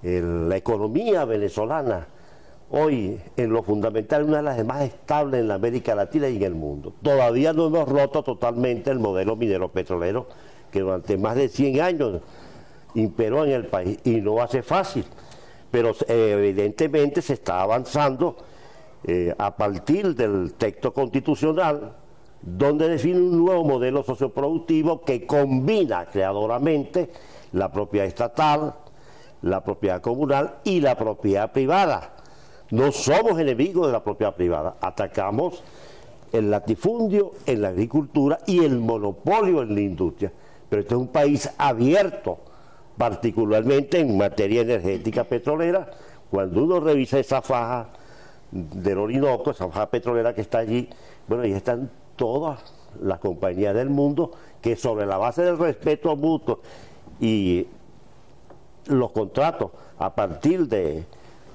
La economía venezolana hoy en lo fundamental es una de las más estables en la América Latina y en el mundo. Todavía no hemos roto totalmente el modelo minero petrolero que durante más de 100 años imperó en el país y no va a ser fácil, pero evidentemente se está avanzando a partir del texto constitucional, donde define un nuevo modelo socioproductivo que combina creadoramente la propiedad estatal, la propiedad comunal y la propiedad privada. No somos enemigos de la propiedad privada, atacamos el latifundio en la agricultura y el monopolio en la industria, pero este es un país abierto, particularmente en materia energética petrolera. Cuando uno revisa esa faja del Orinoco, esa faja petrolera que está allí, bueno, ahí están todas las compañías del mundo que sobre la base del respeto mutuo y los contratos a partir del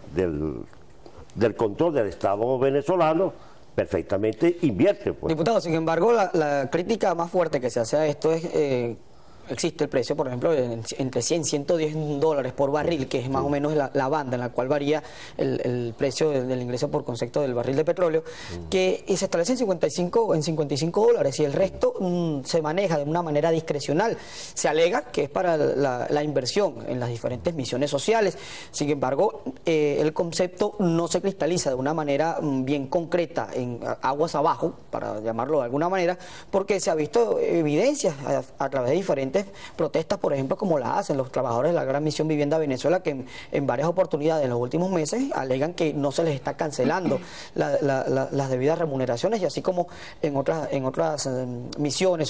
control del Estado venezolano perfectamente invierten. Pues. Diputado, sin embargo, la crítica más fuerte que se hace a esto es... existe el precio, por ejemplo, entre 100 y 110 dólares por barril, que es más o menos la banda en la cual varía el precio del ingreso por concepto del barril de petróleo, que se establece en 55 dólares y el resto se maneja de una manera discrecional. Se alega que es para la inversión en las diferentes misiones sociales. Sin embargo, el concepto no se cristaliza de una manera bien concreta en aguas abajo, para llamarlo de alguna manera, porque se ha visto evidencias a través de diferentes protestas, por ejemplo, como las hacen los trabajadores de la Gran Misión Vivienda Venezuela, que en varias oportunidades en los últimos meses alegan que no se les está cancelando las debidas remuneraciones, y así como en otras misiones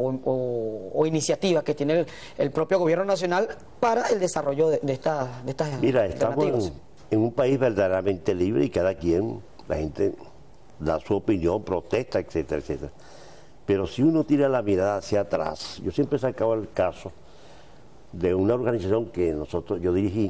o iniciativas que tiene el propio gobierno nacional para el desarrollo de estas Mira, estamos en un país verdaderamente libre y cada quien, la gente da su opinión, protesta, etcétera, etcétera. Pero si uno tira la mirada hacia atrás, yo siempre he sacado el caso de una organización que yo dirigí,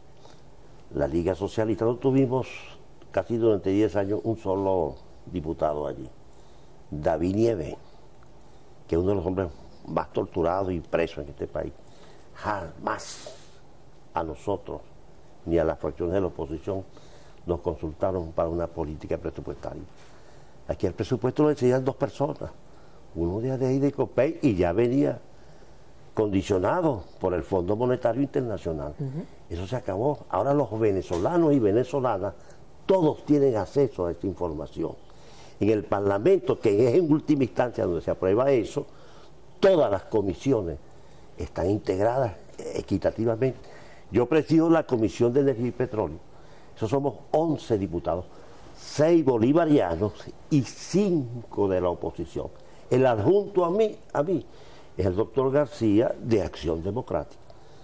la Liga Socialista. Nosotros tuvimos casi durante 10 años un solo diputado allí, David Nieves, que es uno de los hombres más torturados y presos en este país. Jamás a nosotros, ni a las fracciones de la oposición, nos consultaron para una política presupuestaria. Aquí el presupuesto lo decidían 2 personas. Uno de ahí de Copey y ya venía condicionado por el Fondo Monetario Internacional. Eso se acabó. Ahora los venezolanos y venezolanas todos tienen acceso a esta información. En el Parlamento, que es en última instancia donde se aprueba eso, todas las comisiones están integradas equitativamente. Yo presido la Comisión de Energía y Petróleo. Eso somos 11 diputados, 6 bolivarianos y 5 de la oposición. El adjunto a mí es el doctor García de Acción Democrática.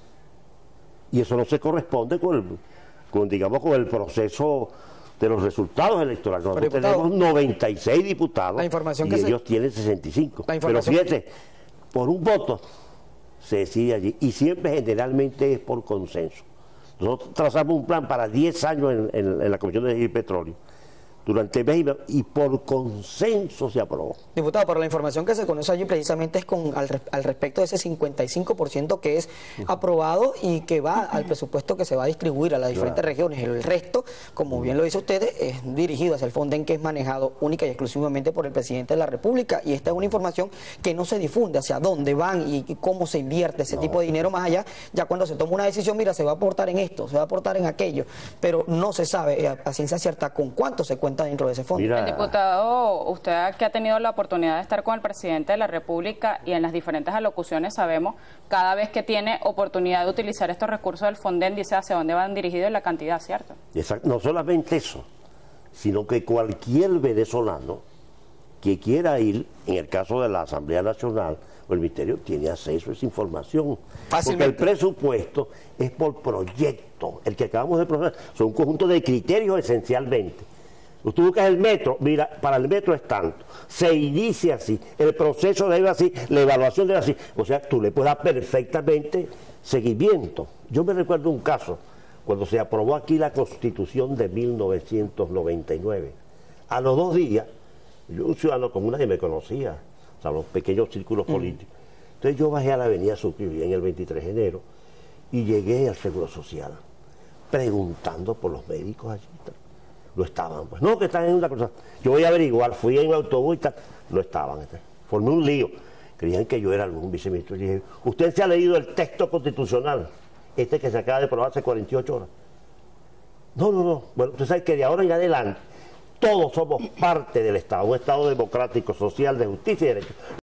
Y eso no se corresponde con el proceso de los resultados electorales. Nosotros tenemos 96 diputados y ellos tienen 65. Pero fíjate, por un voto se decide allí y siempre generalmente es por consenso. Nosotros trazamos un plan para 10 años en la Comisión de Energía y Petróleo. Durante mes y por consenso se aprobó. Diputado, pero la información que se conoce allí precisamente es al respecto de ese 55% que es aprobado y que va al presupuesto que se va a distribuir a las diferentes regiones. El resto, como bien lo dice usted, es dirigido hacia el Fonden, que es manejado única y exclusivamente por el presidente de la República, y esta es una información que no se difunde hacia dónde van y cómo se invierte ese tipo de dinero más allá. Ya cuando se toma una decisión, mira, se va a aportar en esto, se va a aportar en aquello, pero no se sabe a ciencia cierta con cuánto se cuenta dentro de ese fondo. Mira, diputado, usted que ha tenido la oportunidad de estar con el presidente de la República y en las diferentes alocuciones sabemos, cada vez que tiene oportunidad de utilizar estos recursos del Fonden, dice hacia dónde van dirigidos y la cantidad, ¿cierto? Exacto. No solamente eso, sino que cualquier venezolano que quiera ir, en el caso de la Asamblea Nacional o el Ministerio, tiene acceso a esa información. Porque el presupuesto es por proyecto. El que acabamos de procesar son un conjunto de criterios esencialmente. Tú buscas el metro, mira, para el metro es tanto, se inicia así, el proceso debe así, la evaluación debe así, o sea, tú le puedes dar perfectamente seguimiento. Yo me recuerdo un caso, cuando se aprobó aquí la Constitución de 1999, a los 2 días, yo un ciudadano común, nadie me conocía, o sea, los pequeños círculos políticos, entonces yo bajé a la avenida Sucre en el 23 de enero y llegué al Seguro Social. preguntando por los médicos allí. No estaban, pues no, que están en una cosa. Yo voy a averiguar, fui en un autobús y tal, no estaban. Formé un lío. Creían que yo era algún viceministro. Y dije, ¿usted se ha leído el texto constitucional? Este que se acaba de aprobar hace 48 horas. No. Bueno, usted sabe que de ahora en adelante todos somos parte del Estado, un Estado democrático, social, de justicia y derecho.